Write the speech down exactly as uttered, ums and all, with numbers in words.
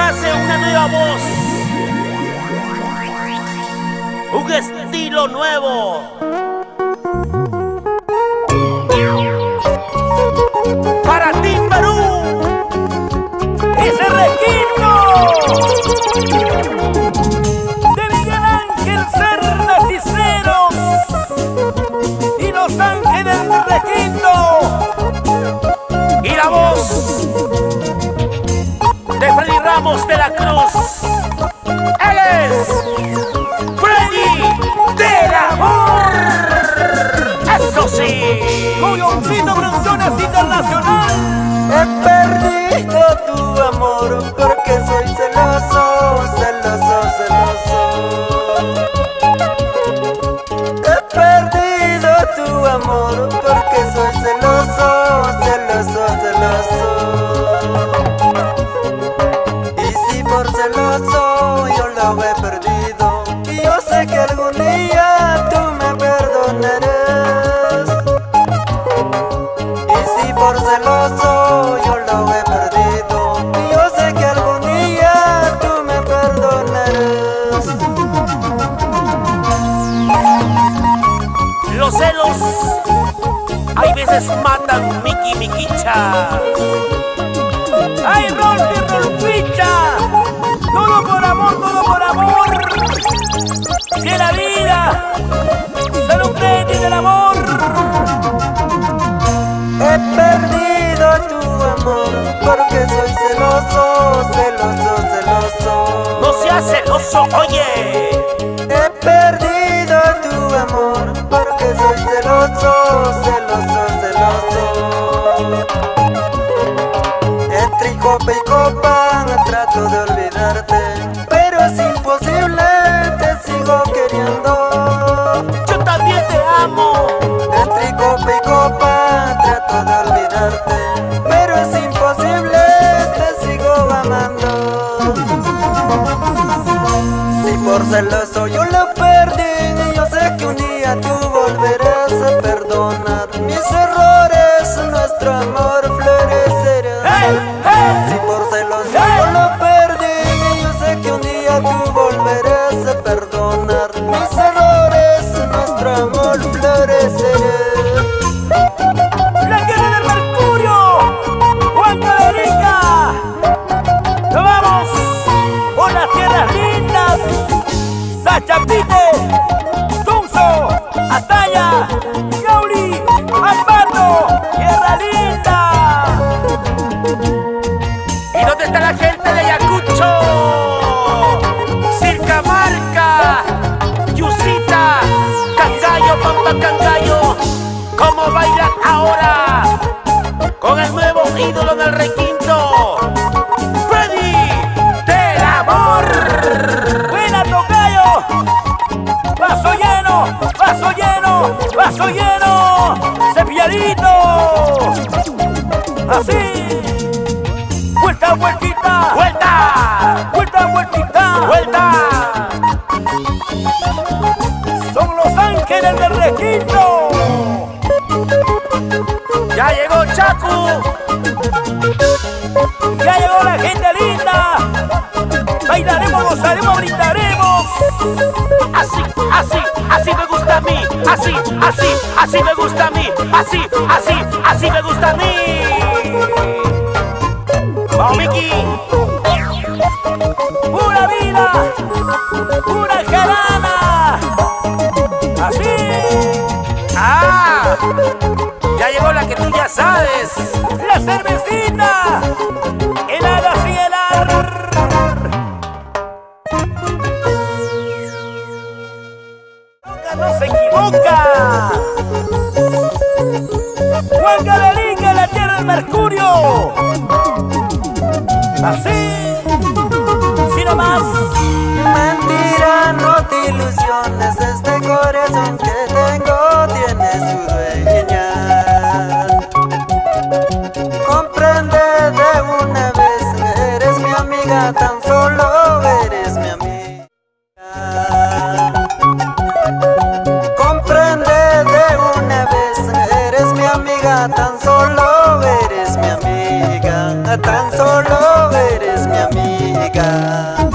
nace una nueva voz, un estilo nuevo. Para ti, Perú, ese requinto de Miguel Ángel Cernas Cisneros y Los Ángeles del Requinto, y la voz de Freddy Ramos de la Cruz. Él es Freddy del Amor. Eso sí, Cuyoncito Producciones Internacional. He perdido tu amor porque soy celoso, celoso, celoso. He perdido tu amor porque soy celoso, celoso, celoso. Y si por celoso yo lo he perdido, y yo sé que algún día tú me perdonarás. Y si por celoso yo lo he perdido, y yo sé que algún día tú me perdonarás. Los celos hay veces matan Miki Miquicha. ¡Ay, Rolfi, Rolficha! Todo por amor, todo por amor. Si en la vida se lo prende del amor. He perdido tu amor porque soy celoso, celoso, celoso. No seas celoso, oye. He perdido tu amor porque soy celoso, celoso, celoso. Entre copa y copa trato de olvidarte, pero es imposible, te sigo queriendo. Yo también te amo. Entre copa y copa trato de olvidarte, pero es imposible, te sigo amando. Si por celoso yo lo perdí, yo sé que un día tú volverás a perdonar mis errores, nuestro amor florecerá. ¡Hey, hey! Si por celoso yo lo perdí, yo sé que un día tú volverás a perdonar mis errores, nuestro amor florecerá. ¡La tierra del Mercurio! ¡Huanca de Rica! ¡Nos vamos por las tierras lindas! Sachapite, Tunzo, Ataya, Yauli, Ambato, Tierra Linda. ¿Y dónde está la gente de Ayacucho? Circamarca, Yusita, Cangallo, Pampa Cangallo. ¿Cómo bailan ahora? Con el nuevo ídolo del requinto, Freddy del Amor. ¡Buena, tocayo! ¡Vaso lleno! ¡Vaso lleno! ¡Vaso lleno! ¡Cepilladito! ¡Así! ¡Vuelta, vueltita! ¡Vuelta! ¡Vuelta, vueltita! ¡Vuelta! Son Los Ángeles del Requinto. Ya llegó Chacu. Ya llegó la gente linda. Bailaremos, gozaremos, brindaremos. Así, así, así me gusta a mí. Así, así, así me gusta a mí. Así, así, así me gusta a mí. Vamos, Miki. Pura vida, pura jarana. Así. Ah, ya llegó la que tú ya sabes. La cervecita. El ala sin el ar. No se equivoca. Huanca de Rica, la tierra del Mercurio. Así, si no más. Mentira, no te ilusiones, este corazón que tengo tiene su dueña. Comprende de una vez, eres mi amiga, tan solo eres mi amiga. Comprende de una vez, eres mi amiga, tan solo eres mi amiga, tan solo eres mi amiga. castigar.